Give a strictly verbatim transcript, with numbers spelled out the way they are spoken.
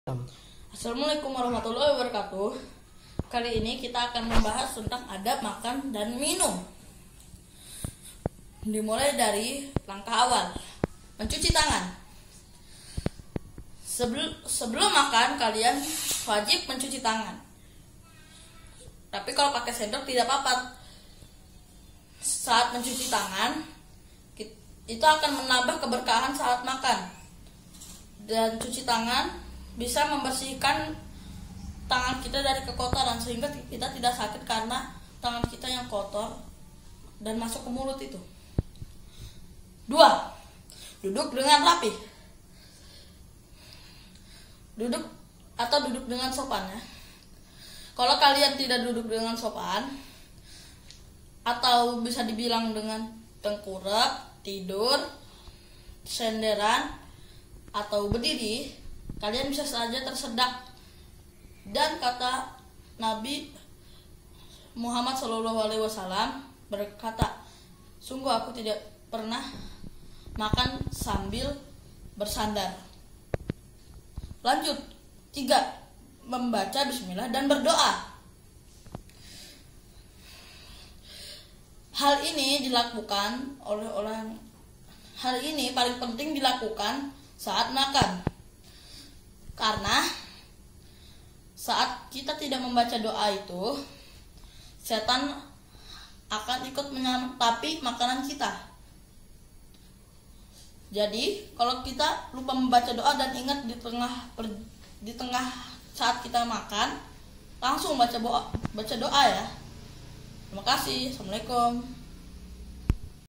Assalamualaikum warahmatullahi wabarakatuh. Kali ini kita akan membahas tentang adab makan dan minum. Dimulai dari langkah awal, mencuci tangan. Sebelum, sebelum makan kalian wajib mencuci tangan. Tapi kalau pakai sendok tidak apa-apa. Saat mencuci tangan itu akan menambah keberkahan saat makan. Dan cuci tangan bisa membersihkan tangan kita dari kekotoran sehingga kita tidak sakit karena tangan kita yang kotor dan masuk ke mulut itu. Dua, duduk dengan rapi. Duduk atau duduk dengan sopan ya. Kalau kalian tidak duduk dengan sopan atau bisa dibilang dengan tengkurap, tidur, senderan atau berdiri, kalian bisa saja tersedak. Dan kata Nabi Muhammad shallallahu alaihi wasallam berkata, sungguh aku tidak pernah makan sambil bersandar. Lanjut, tiga, membaca bismillah dan berdoa. Hal ini dilakukan oleh orang hal ini paling penting dilakukan saat makan. Karena saat kita tidak membaca doa itu, setan akan ikut menyamtapi makanan kita. Jadi, kalau kita lupa membaca doa dan ingat di tengah di tengah saat kita makan, langsung baca doa, baca doa ya. Terima kasih. Assalamualaikum.